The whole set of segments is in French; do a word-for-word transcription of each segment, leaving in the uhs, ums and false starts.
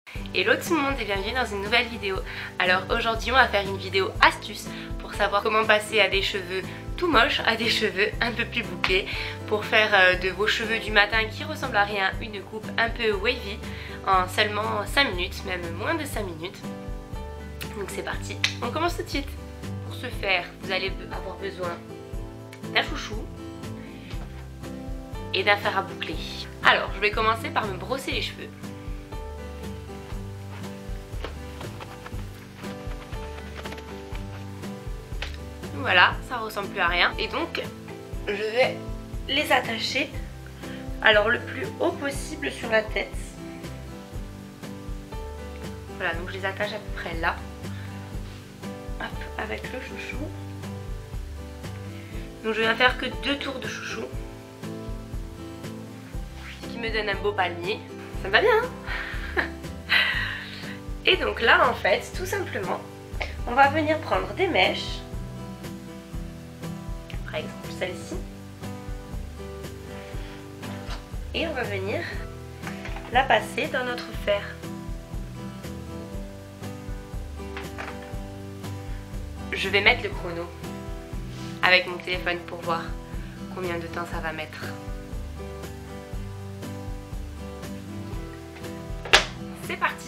Hello tout le monde et bienvenue dans une nouvelle vidéo. Alors aujourd'hui on va faire une vidéo astuce pour savoir comment passer à des cheveux tout moches à des cheveux un peu plus bouclés, pour faire de vos cheveux du matin qui ressemblent à rien une coupe un peu wavy en seulement cinq minutes, même moins de cinq minutes. Donc c'est parti, on commence tout de suite. Pour ce faire vous allez avoir besoin d'un chouchou et d'un fer à boucler. Alors je vais commencer par me brosser les cheveux. Voilà, ça ressemble plus à rien. Et donc, je vais les attacher, alors le plus haut possible sur la tête. Voilà, donc je les attache à peu près là. Hop, avec le chouchou. Donc je viens faire que deux tours de chouchou. Ce qui me donne un beau palmier. Ça me va bien, hein? Et donc là, en fait, tout simplement, on va venir prendre des mèches. Par exemple celle-ci, et on va venir la passer dans notre fer. Je vais mettre le chrono avec mon téléphone pour voir combien de temps ça va mettre. C'est parti.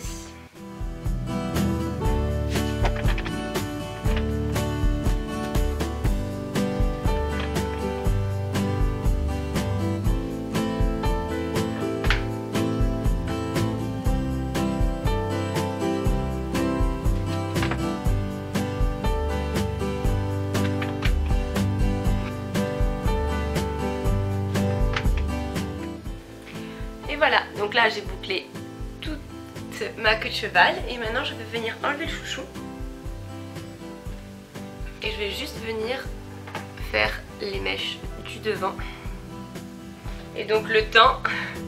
Et voilà, donc là j'ai bouclé toute ma queue de cheval et maintenant je vais venir enlever le chouchou et je vais juste venir faire les mèches du devant. Et donc le temps,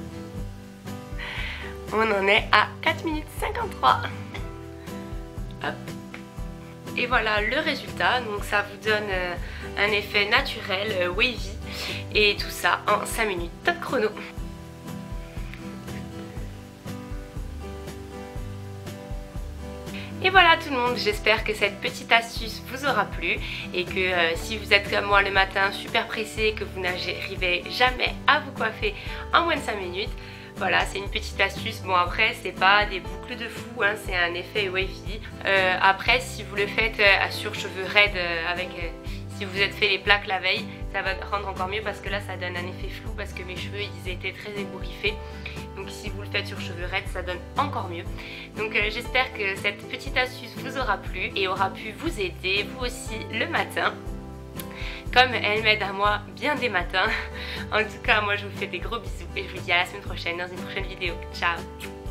on en est à quatre minutes cinquante-trois. Hop. Et voilà le résultat, donc ça vous donne un effet naturel, wavy, et tout ça en cinq minutes, top chrono. Et voilà tout le monde, j'espère que cette petite astuce vous aura plu et que euh, si vous êtes comme moi le matin super pressé, que vous n'arrivez jamais à vous coiffer en moins de cinq minutes, voilà, c'est une petite astuce. Bon, après c'est pas des boucles de fou, hein, c'est un effet wavy. Euh, après si vous le faites euh, sur cheveux raides, euh, avec euh, si vous êtes fait les plaques la veille, ça va rendre encore mieux parce que là ça donne un effet flou parce que mes cheveux ils étaient très ébouriffés. Donc si vous le faites sur cheveux raides, ça donne encore mieux. Donc euh, j'espère que cette petite astuce vous aura plu et aura pu vous aider vous aussi le matin, comme elle m'aide à moi bien des matins. En tout cas moi je vous fais des gros bisous et je vous dis à la semaine prochaine dans une prochaine vidéo. Ciao.